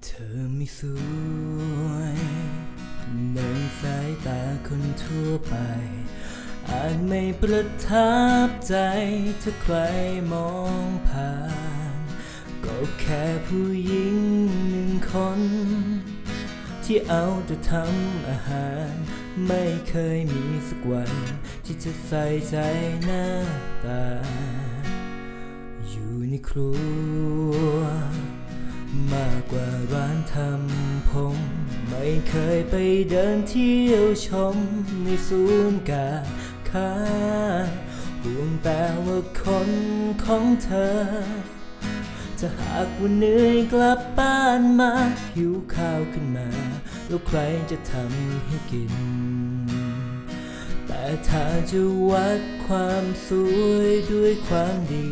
เธอไม่สวยในสายตาคนทั่วไปอาจไม่ประทับใจถ้าใครมองผ่านก็แค่ผู้หญิงหนึ่งคนที่เอาแต่ทำอาหารไม่เคยมีสักวันที่จะใส่ใจหน้าตาอยู่ในครัวมากกว่าร้านทำผมไม่เคยไปเดินเที่ยวชมในศูนย์การค้าห่วงแต่ว่าคนของเธอจะหากวันเหนื่อยกลับบ้านมาหิวข้าวขึ้นมาแล้วใครจะทำให้กินแต่ถ้าจะวัดความสวยด้วยความดี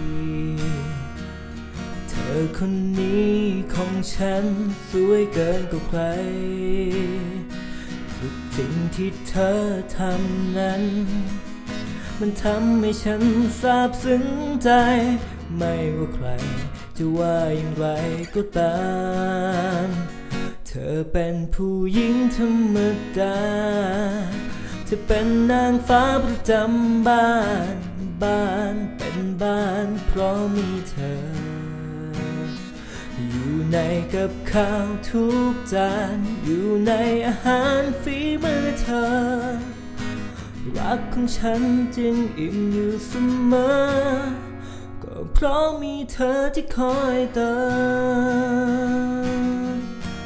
เธอคนนี้ของฉันสวยเกินกว่าใครทุกสิ่งที่เธอทำนั้นมันทำให้ฉันซาบซึ้งใจไม่ว่าใครจะว่าอย่างไรก็ตามเธอเป็นผู้หญิงธรรมดาเธอเป็นนางฟ้าประจำบ้านเป็นบ้านเพราะมีเธออยู่ในกับข้าวทุกจานอยู่ในอาหารฝีมือเธอรักของฉันจึงอิ่มอยู่เสมอก็เพราะมีเธอที่คอยเติม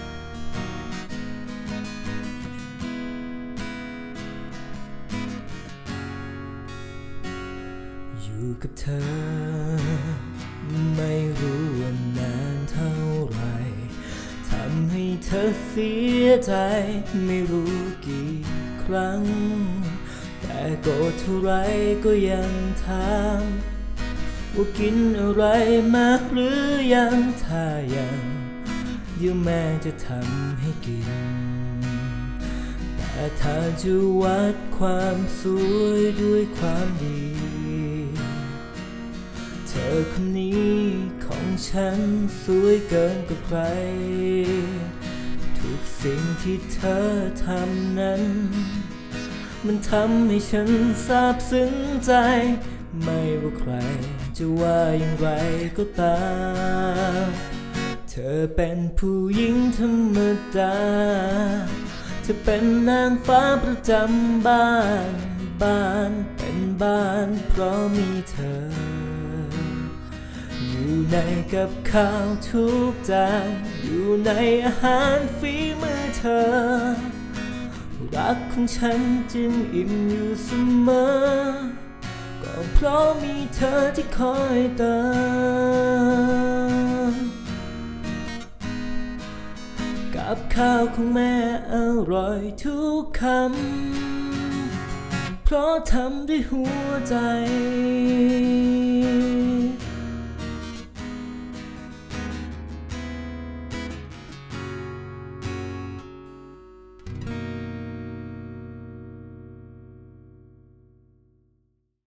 อยู่กับเธอไม่รู้ว่านานเท่าไรทำให้เธอเสียใจไม่รู้กี่ครั้งแต่โกรธเท่าไรก็ยังถามว่ากินอะไรมาหรือยังถ้ายังเดี๋ยวแม่จะทำให้กินแต่ถ้าจะวัดความสวยด้วยความดีเธอคนนี้ของฉันสวยเกินกว่าใครทุกสิ่งที่เธอทำนั้นมันทำให้ฉันซาบซึ้งใจไม่ว่าใครจะว่าอย่างไรก็ตามเธอเป็นผู้หญิงธรรมดาเธอเป็นนางฟ้าประจำบ้านเป็นบ้านเพราะมีเธออยู่ในกับข้าวทุกจานอยู่ในอาหารฝีมือเธอรักของฉันจึงอิ่มอยู่เสมอก็เพราะมีเธอที่คอยเติมกับข้าวของแม่อร่อยทุกคำเพราะทำด้วยหัวใจ